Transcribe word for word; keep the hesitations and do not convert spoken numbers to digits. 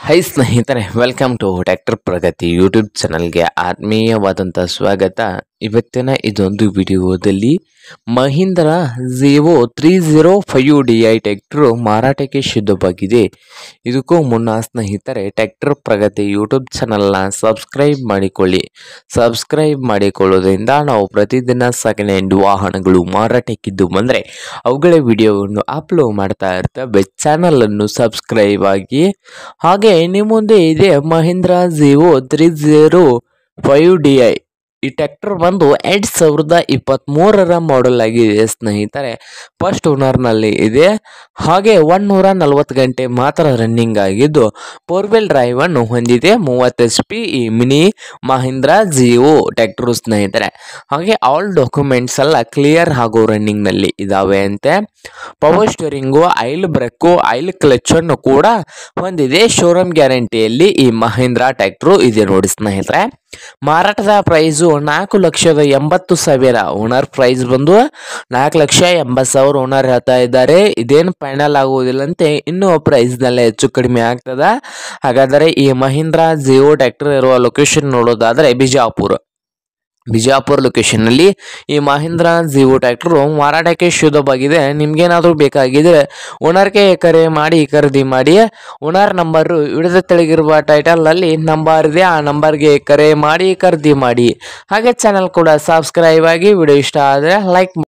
High ಸ್ನೇಹಿತರೆ, welcome to tractor Pragati YouTube ಚಾನಲ್ಗೆ ಆತ್ಮೀಯವಾದಂಥ ಸ್ವಾಗತ. ಇವತ್ತಿನ ಇದೊಂದು ವಿಡಿಯೋದಲ್ಲಿ Mahindra Jivo three zero five D I tractor ಮಾರಾಟಕ್ಕೆ ಸಿದ್ಧವಾಗಿದೆ. ಇದಕ್ಕೂ ಮುನ್ನ ಸ್ನೇಹಿತರೆ, ಟ್ರ್ಯಾಕ್ಟರ್ ಪ್ರಗತಿ ಯೂಟ್ಯೂಬ್ ಚಾನಲ್ನ ಸಬ್ಸ್ಕ್ರೈಬ್ ಮಾಡಿಕೊಳ್ಳಿ. ಸಬ್ಸ್ಕ್ರೈಬ್ ಮಾಡಿಕೊಳ್ಳೋದ್ರಿಂದ ನಾವು ಪ್ರತಿದಿನ ಸೆಕೆಂಡ್ ಹ್ಯಾಂಡ್ ವಾಹನಗಳು ಮಾರಾಟಕ್ಕಿದ್ದು ಬಂದರೆ ಅವುಗಳ ವಿಡಿಯೋವನ್ನು ಅಪ್ಲೋಡ್ ಮಾಡ್ತಾ ಇರ್ತವೆ. ಚಾನಲನ್ನು ಸಬ್ಸ್ಕ್ರೈಬ್ ಆಗಿ. ಹಾಗೆ ನಿಮ್ಮ ಮುಂದೆ ಇದೆ Mahindra Jivo three zero five D I. ಈ ಟ್ರ್ಯಾಕ್ಟರ್ ಬಂದು ಎರಡು ಸಾವಿರದ ಇಪ್ಪತ್ತ್ಮೂರರ ಮಾಡೆಲ್ ಆಗಿದೆ ಸ್ನೇಹಿತರೆ. ಫಸ್ಟ್ ಓನರ್ನಲ್ಲಿ ಇದೆ. ಹಾಗೆ ಒಂದೂರ ನಲವತ್ತು ಗಂಟೆ ಮಾತ್ರ ರನ್ನಿಂಗ್ ಆಗಿದ್ದು ಫೋರ್ ವೀಲ್ ಡ್ರೈವ್ ಅನ್ನು ಹೊಂದಿದೆ. ಮೂವತ್ತು ಎಚ್ ಪಿ ಈ ಮಿನಿ ಮಹೀಂದ್ರ ಝೀವೋ ಟ್ರ್ಯಾಕ್ಟರ್ ಸ್ನೇಹಿತರೆ. ಹಾಗೆ ಆಲ್ ಡಾಕ್ಯುಮೆಂಟ್ಸ್ ಎಲ್ಲ ಕ್ಲಿಯರ್ ಹಾಗೂ ರನ್ನಿಂಗ್ನಲ್ಲಿ ಇದಾವೆ ಅಂತೆ. Power steering, oil brake, oil clutch ಅನ್ನು ಕೂಡ ಹೊಂದಿದೆ. ಶೋರೂಮ್ ಗ್ಯಾರಂಟಿಯಲ್ಲಿ ಈ ಮಹೀಂದ್ರ ಟ್ರ್ಯಾಕ್ಟರ್ ಇದೆ ನೋಡಿ ಸ್ನೇಹಿತರೆ. ಮಾರಾಟದ ಪ್ರೈಸು ನಾಲ್ಕು ಲಕ್ಷದ ಎಂಬತ್ತು ಸಾವಿರ. ಓನರ್ ಪ್ರೈಸ್ ಬಂದು ನಾಲ್ಕು ಲಕ್ಷ ಎಂಬತ್ತು ಸಾವಿರ ಓನರ್ ಹೇಳ್ತಾ ಇದ್ದಾರೆ. ಇದೇನು ಫೈನಲ್ ಆಗುವುದಿಲ್ಲಂತೆ, ಇನ್ನೂ ಪ್ರೈಸ್ನಲ್ಲೇ ಹೆಚ್ಚು ಕಡಿಮೆ ಆಗ್ತದ. ಹಾಗಾದರೆ ಈ ಮಹೀಂದ್ರ ಝೀವೋ ಟ್ರ್ಯಾಕ್ಟರ್ ಇರುವ ಲೊಕೇಶನ್ ನೋಡೋದಾದರೆ ಬಿಜಾಪುರ. ಬಿಜಾಪುರ ಲೊಕೇಶನ್ನಲ್ಲಿ ಈ ಮಹೀಂದ್ರ ಝೀವೋ ಟ್ರ್ಯಾಕ್ಟರ್ ಮಾರಾಟಕ್ಕೆ ಶುದ್ಧವಾಗಿದೆ. ನಿಮ್ಗೇನಾದರೂ ಬೇಕಾಗಿದ್ರೆ ಓನರ್ಗೆ ಕರೆ ಮಾಡಿ ಖರೀದಿ ಮಾಡಿ. ಓನರ್ ನಂಬರು ವಿಡಿಯೋದ ತೆಳಗಿರುವ ಟೈಟಲ್ನಲ್ಲಿ ನಂಬರ್ ಇದೆ, ಆ ನಂಬರ್ಗೆ ಕರೆ ಮಾಡಿ ಖರೀದಿ ಮಾಡಿ. ಹಾಗೆ ಚಾನಲ್ ಕೂಡ ಸಬ್ಸ್ಕ್ರೈಬ್ ಆಗಿ. ವಿಡಿಯೋ ಇಷ್ಟ ಆದರೆ ಲೈಕ್